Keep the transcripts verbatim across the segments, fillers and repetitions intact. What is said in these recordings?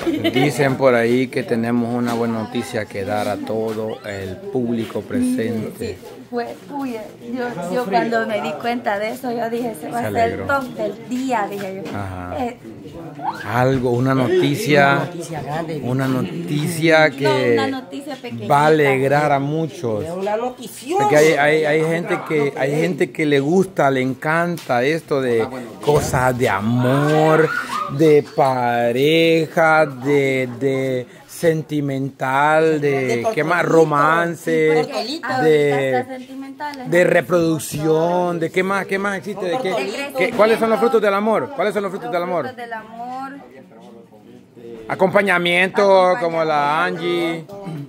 Dicen por ahí que tenemos una buena noticia que dar a todo el público presente. Fue, uy, yo, yo cuando me di cuenta de eso, yo dije, ese va a ser el top del día, dije yo. Ajá. Eh, Algo, una noticia, una noticia que no, una noticia pequeñita. va a alegrar a muchos. Una notición. Porque hay, hay, hay gente que hay gente que le gusta, le encanta esto de cosas de amor, de pareja, de, de sentimental, de qué más, romance, de, de reproducción, de qué más, qué más existe, de qué, qué- cuáles son los frutos del amor, cuáles son los frutos del amor. Frutos del amor. Acompañamiento como la Angie.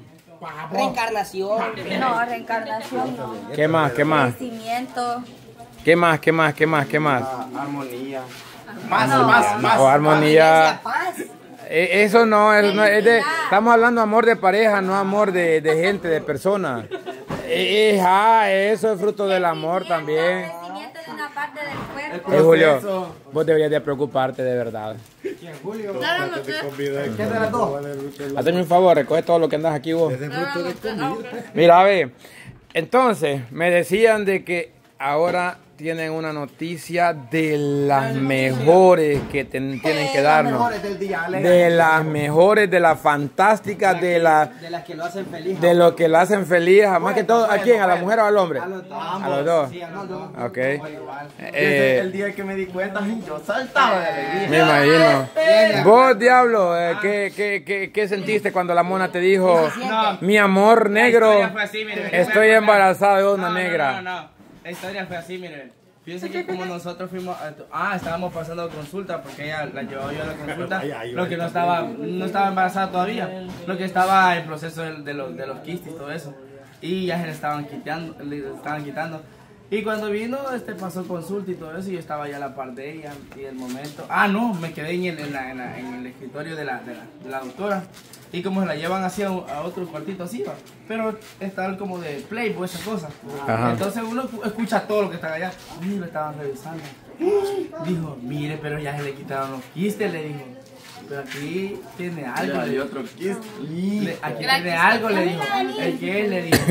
Reencarnación. No, reencarnación no. ¿Qué más? ¿Qué más? Crecimiento. ¿Qué más? ¿Qué más? ¿Qué más? ¿Qué más? Armonía. Más, No. más, más. O armonía. Paz. Eh, Eso no, es, no, es de, estamos hablando de amor de pareja, no amor de, de gente, de personas. Eh, eh, ah, eso es fruto del amor también. Crecimiento de una parte del cuerpo. Eh, Julio, vos deberías de preocuparte de verdad. Claro, no sé. ¿Qué de las dos? Hazme un favor, recoge todo lo que andas aquí vos. Mira, a ver, entonces me decían de que ahora tienen una noticia de las mejores que ten- tienen que darnos. Mejores del día, De las mejores, de las fantásticas, de las De las que lo hacen feliz. de lo que lo hacen feliz, más que todo, ¿a quién? ¿A la mujer o al hombre? A los dos. A los dos. Sí, a los dos. Ok. Ese Eh, el día que me di cuenta, yo saltaba de alegría. me imagino. Vos, diablo, eh, ¿qué, qué, qué, qué sentiste cuando la mona te dijo, mi amor negro, historia fue así, mire, estoy fue- embarazada de una No, no, negra? No, no, no. La historia fue así, miren. Fíjense que como nosotros fuimos, a- ah, estábamos pasando consulta porque ella la llevaba yo a la consulta, lo que no estaba, no estaba embarazada todavía, lo que estaba en proceso de, de los, de los quistes y todo eso, y ya se le estaban quitando, le estaban quitando. Y cuando vino, este pasó consulta y todo eso, y yo estaba ya a la par de ella, y el momento, ah, no, me quedé en el, en la- en la- en el escritorio de la, de la, de la doctora. Y como se la llevan así a, a otro cuartito así, va. Pero está como de play, pues esa cosa. Ajá. Entonces uno escu- escucha todo lo que está allá. Uy, lo estaban revisando. Dijo, mire, pero ya se le quitaron los quistes, le dijo. Pero aquí tiene algo. le dijo. otro kiss. Le- aquí tiene algo, le dijo. ¿El qué? Le dijo.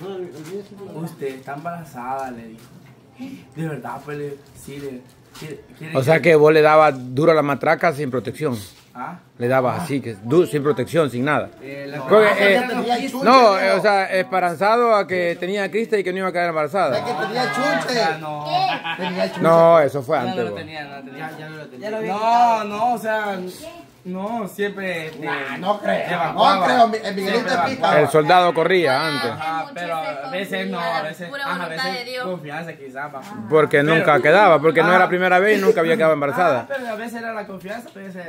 Usted está embarazada, le dijo. De verdad, pues le dijo, sí, le quiere- quiere O sea que vos le dabas duro a la matraca sin protección. ¿Ah? Le dabas así, que du- sin protección, sin nada. Eh, la- Porque, Ah, eh, ya tenía el chunche, no, eh, o sea, esperanzado a que tenía crista y que no iba a quedar embarazada. Tenía Ah, chunche. no. Tenía chunche. No, eso fue Ya no antes. lo vos. tenía, no lo tenía. Ya no lo tenía. Ya lo había No, no, o sea, no, siempre. este, Nah, no creo. evacuaba. No creo. Mi- el Miguelito Siempre es pista. evacuaba. El soldado corría antes. Ajá, pero a veces no, a veces, Pura ajá, a voluntad de veces Dios. confianza quizás. va. Porque Pero- nunca quedaba, porque no Ah. era primera vez y nunca había quedado Ah, embarazada. pero a veces era la confianza, a veces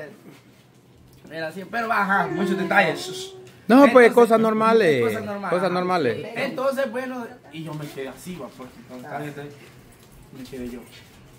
era así, pero ajá, muchos detalles. No, pues Entonces, cosas normales. Cosas normales. Cosas normales. Entonces, bueno, y yo me quedé así, va, porque con esta gente me quedé yo.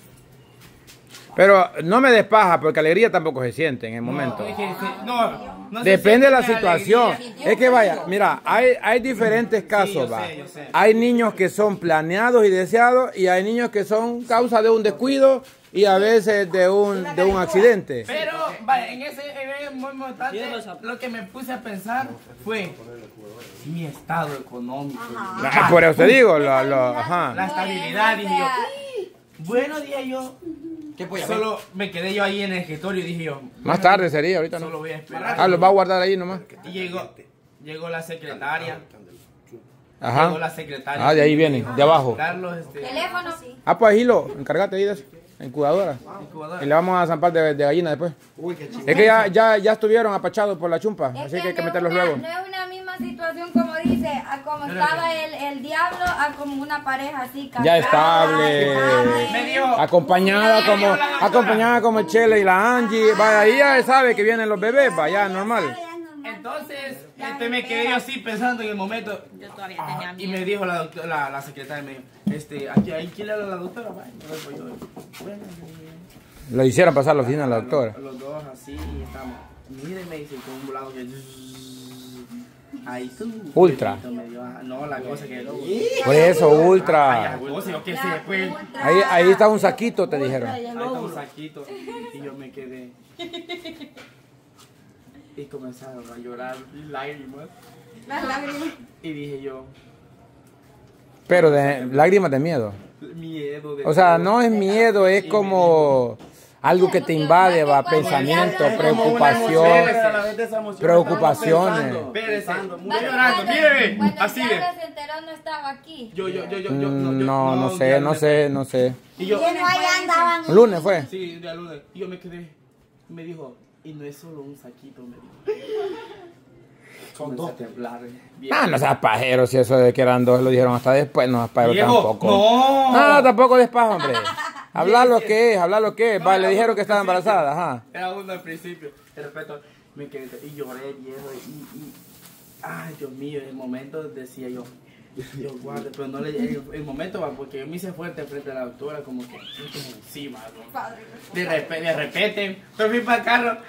Pero no me despaja, porque alegría tampoco se siente en el momento. No, es que se- no, no se Depende de la siente situación. alegría. Es que vaya, mira, hay, hay diferentes casos, yo va. sé, yo sé. Hay niños que son planeados y deseados y hay niños que son causa de un descuido y a veces de un, de un accidente. Pero, vaya, en ese, en ese momento, lo que me puse a pensar fue mi estado económico. Ah, por eso te digo, lo, lo- La ajá. estabilidad, dije yo. Bueno, dije yo. ¿Qué pues? Solo me quedé yo ahí en el escritorio y dije yo. Más tarde sería, ahorita Solo no. voy a esperar. Ah, los va a guardar ahí nomás. Y llegó, llegó la secretaria. Llegó Ajá. la secretaria. Ah, de ahí viene, de abajo. Carlos, este. Teléfono. Ah, pues ahí lo, encárgate ahí de eso, incubadora. incubadora. Y le vamos a zampar de, de gallina después. Uy, qué chido. Es que ya, ya, ya estuvieron apachados por la chumpa, Es así que hay que no es meterlos una- luego. No es una misma situación como dice, a como estaba el, el diablo, a como una pareja así casada, Ya estable. Me dijo. Acompañada como, acompañada como el Chele y la Angie. Vaya, ahí ya sabe que vienen los bebés, vaya, normal. Entonces, este, me quedé yo así pensando en el momento. Yo todavía Ah, tenía y miedo. me dijo la, doctora, la, la secretaria, me dijo, este, aquí, ahí, ¿quién le habla a la doctora? Vaya, no le puedo yo. Bueno, Lo hicieron pasar a la oficina a la doctora. Los, los dos así, y estamos. Mire, me dice, con un volado que. Ahí tú. Ultra. Me dio, ah, no, la cosa que. Por eso, Ay, ultra. la cosa, yo qué sé, pues. Ahí, ahí está un saquito, te dijeron. Ahí está un saquito. Y yo me quedé. Y comenzaron a llorar lágrimas. Las lágrimas. Y dije yo, Pero de lágrimas de miedo. miedo de O sea, todo. no es miedo, es como algo que te invade, va, pensamiento, preocupación, preocupaciones. Espérese, Cuando- estoy llorando, míreme, Cuando así el de. diablo se enteró no estaba aquí. Yo, yo, yo, yo, yo, Mm, yo- No, no un sé, día no lunes sé, fue. no sé. Y yo, Bueno, ahí andaban. ¿Un lunes fue? sí, un día lunes. Y yo me quedé, me dijo, y no es solo un saquito, me dijo. Son Comencé dos. a temblar, bien. Ah, no seas pajero, si eso de que eran dos lo dijeron hasta después, no, pajero Viejo, tampoco. no. No, tampoco despajo, hombre. Hablar lo que es, hablar lo que es. Vale, le dijeron que estaba embarazada, ajá. Era uno al principio. De repente me quedé y lloré, viejo. Y, y, ay, Dios mío, en el momento decía yo, Dios guarde, pero no le el, el momento va, porque yo me hice fuerte frente a la doctora, como que como encima, ¿no? De repente, de repente, me fui para el carro.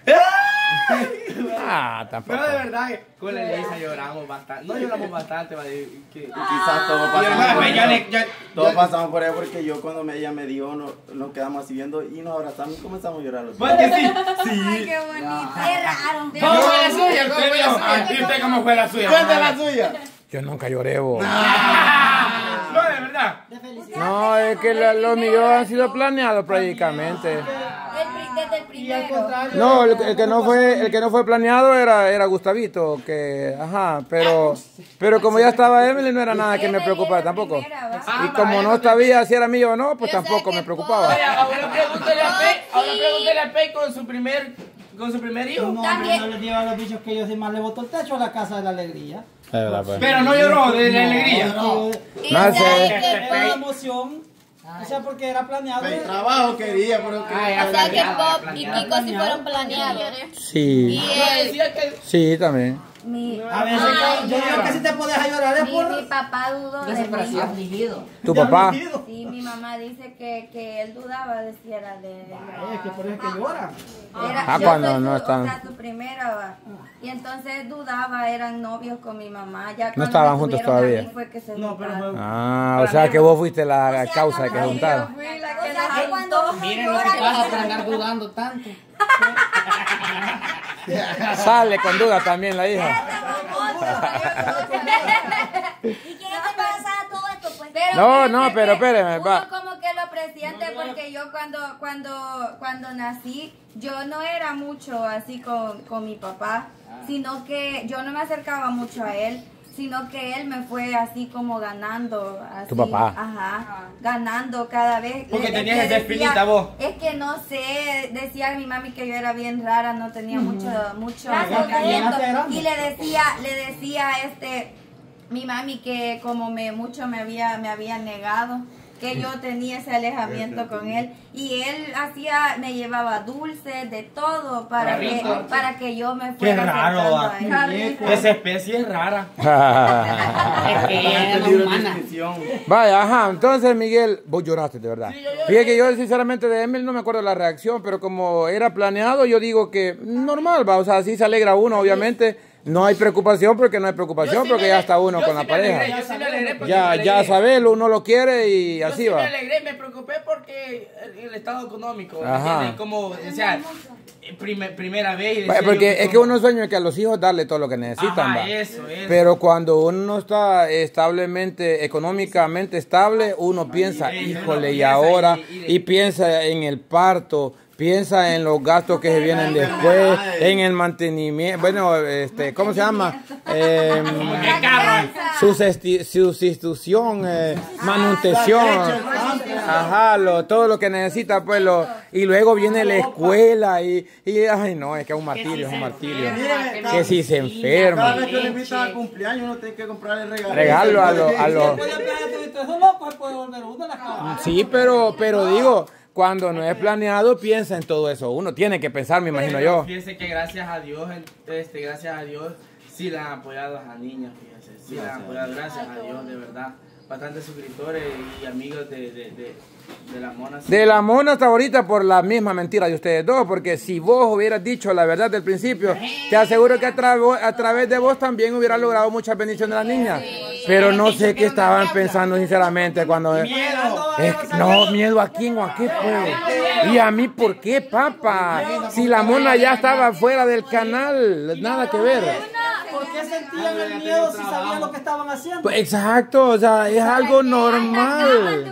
Ah, tampoco. Pero de verdad, que con la Elisa lloramos bastante. No lloramos bastante, va, de- que, Quizás todos y pasamos hermano, por yo eso. le- yo- Todos pasamos por eso porque yo cuando me- ella me dio, no- nos quedamos así viendo y nos abrazamos y comenzamos a llorar los dos. ¿Vos que sí? Ay, qué bonito. Qué raro. ¿Cómo fue la suya? ¿Cómo fue la suya? ¿Y usted cómo fue la suya? Cuenta la suya. Yo nunca lloré, vos. No, de verdad. No, es que la- los míos han sido planeados prácticamente. El pri- Desde el primero. No, el, el que no fue, el que no fue planeado era, era Gustavito, que, ajá, pero, pero como ya estaba Emily no era nada que me preocupara tampoco. Y como no sabía si era mío o no, pues Yo sé tampoco que me preocupaba. Oye, ahora pregúntale a Pei, sí. ahora pregúntale a Pei con su primer, con su primer hijo. No, También. no les digo a los bichos que ellos más le botó el techo a la casa de la alegría. Pero no lloró de la alegría. No, Y No sé. sabes que era la Pop, emoción. O sea, porque era planeado. El trabajo quería, pero que... Ay, O sea que planeado, Pop y planeado. Kiko sí fueron planeados. Sí, Y No, él, decía que sí, también. mi, A veces Ay, yo digo que si te puedes llorar es mi, por... mi papá dudó de mí. afligido. ¿Tu papá? Sí, mi mamá dice que, que él dudaba de si era de... de Es que por eso es que llora. Era, Ah, yo cuando soy no su, están. O sea, su primera, va. Y entonces dudaba, eran novios con mi mamá. Ya No cuando estaban me juntos tuvieron a todavía. mí fue que se no, pero juntaron. fue- Ah, o sea que vos fuiste la causa de que se Yo juntaron. fui la O que sea, la que cuando juntó. uno miren lo que llora, pasa que por se- andar dudando tanto. Sale con duda también la hija. ¿Y quién está embarazada todo esto? Pues Pero No, fíjate no, pero que espéreme, uno va. como que lo presiente porque yo cuando cuando cuando nací yo no era mucho así con, con mi papá, sino que yo no me acercaba mucho a él, sino que él me fue así como ganando. Así, Tu papá. Ajá, ganando cada vez. Porque Le- tenías le esa decía- espinita vos. Es que no sé, decía mi mami que yo era bien rara, no tenía mucho, mucho Gracias, acercamiento. gracias. Y le decía, le decía este mi mami que como me mucho me había me había negado, que yo tenía ese alejamiento con él y él hacía me llevaba dulces de todo para que Carrito. para que yo me fuera raro, acercando a él. esa especie es rara. Es que ella Este no libro de humana. descripción. Vaya, ajá, entonces Miguel, vos lloraste de verdad. Sí, yo lloré. Fíjate que yo sinceramente de Emil no me acuerdo la reacción, pero como era planeado, yo digo que normal, va, o sea, sí se alegra uno, obviamente. No hay preocupación porque no hay preocupación, Yo sí porque me ya ale- está uno yo con sí la me alegré, pareja. yo sí me alegré porque Ya, me ya alegré. sabes, uno lo quiere y Yo así sí me va. alegré, me preocupé porque el, el estado económico, ¿me Ajá. entiendes? Como, o sea, primer- primera vez. y decía Vaya, yo porque es que como- uno sueña que a los hijos darle todo lo que necesitan, Ajá, va. eso, eso. Pero cuando uno no está establemente, económicamente estable, uno piensa, sí, híjole, uno y piensa ahora, y- y- y piensa en el parto, piensa en los gastos que se vienen después, en el mantenimiento, bueno, este, ¿cómo se llama? Eh, ¿Qué carro? Susesti- sustitución, eh, manutención, ajá, lo, todo lo que necesita, pues, lo, y luego viene la escuela y, y, ay, no, es que es un martirio, es un martirio. Que si se Cada enferma, vez que le invitan a cumpleaños uno tiene que comprarle regalos. regalo a los, a los, Después de planear todo eso loco, se puede volver uno a la cama. sí, pero, pero digo, cuando no es planeado, piensa en todo eso, uno tiene que pensar, me imagino yo. Fíjense que gracias a Dios, este, gracias a Dios, sí la han apoyado a las niñas, fíjense, sí la han apoyado, gracias a Dios, de verdad. Bastantes suscriptores y amigos de, de, de, de la mona. sí. De la mona hasta ahorita por la misma mentira de ustedes dos, porque si vos hubieras dicho la verdad del principio, te aseguro que a, tra- a través de vos también hubieras logrado muchas bendiciones de las niñas. Pero no sé qué estaban pensando sinceramente cuando... Es- no, miedo a quién o a qué, pues. ¿Y a mí por qué, papá? Si la mona ya estaba fuera del canal, nada que ver. ¿Por qué sentían el miedo si sabían lo que estaban haciendo? Pues exacto, o sea, es algo normal.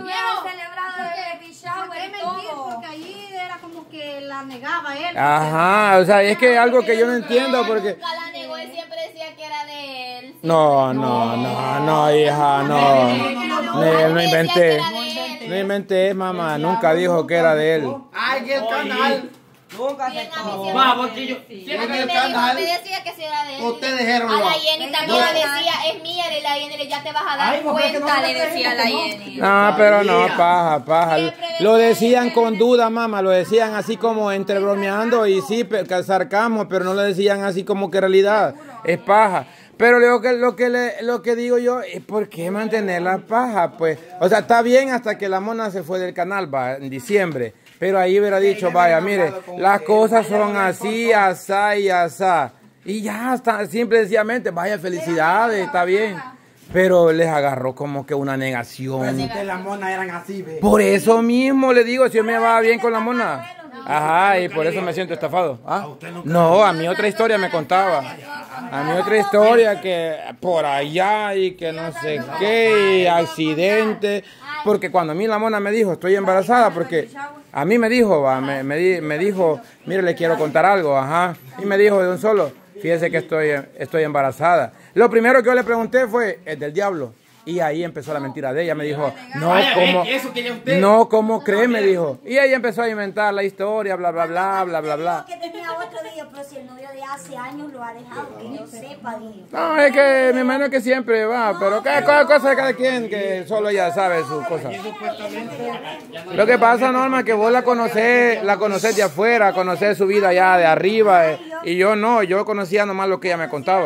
Es mentir porque allí era como que la negaba él. Ajá, o sea, es que algo que yo no entiendo porque... Nunca la negó, él siempre decía que era de él. No, no, no, no, hija, no. No, no inventé. No inventé, mamá, nunca dijo que era de él. Ay, que el canal. Nunca se tomó. Vamos, que yo. A mí Siempre me, en el dijo, canal. me decía que sí era de él. Ustedes dijeron A no. la Jenny también le decía, es mía, y la Jenny ya te vas a dar Ay, porque cuenta, no me le decía a la Jenny. No, pero no, paja, paja. Lo decían con duda, mamá, lo decían así como entre bromeando y sí, pe- sarcasmo, pero no lo decían así como que realidad. Es paja. Pero lo que, lo que, le, lo que digo yo es ¿por qué mantener la paja? Pues, o sea, está bien hasta que la mona se fue del canal, va, en diciembre. Pero ahí hubiera dicho, vaya, mire, las cosas son así, asá y asá. Y ya, está, simple y sencillamente, vaya, felicidades, está bien. Pero les agarró como que una negación. Las monas eran así, ve. Por eso mismo le digo, si yo me va bien con la mona. Ajá, y por eso me siento estafado. ¿Ah? No, a mí otra historia me contaba. A mí otra historia que por allá y que no sé qué, y accidente. Porque cuando a mí la mona me dijo, estoy embarazada, porque a mí me dijo, va, me, me, di- me dijo, mire, le quiero contar algo, ajá. Y me dijo de un solo, fíjese que estoy, estoy embarazada. Lo primero que yo le pregunté fue, ¿es del diablo? Y ahí empezó la mentira de ella. Me dijo, no, ¿cómo? No, ¿cómo cree? Me dijo. Y ella empezó a inventar la historia, bla, bla, bla, bla, bla, bla. Que tenía otro día, pero si el novio de hace años lo ha dejado, que yo sepa, dije. No, es que mi hermano que siempre va, pero cada cosa de cada quien, que solo ella sabe sus cosas. Lo que pasa, Norma, que vos la conocés, la conocés de afuera, conocés su vida allá de arriba, eh, y yo no, yo conocía nomás lo que ella me contaba.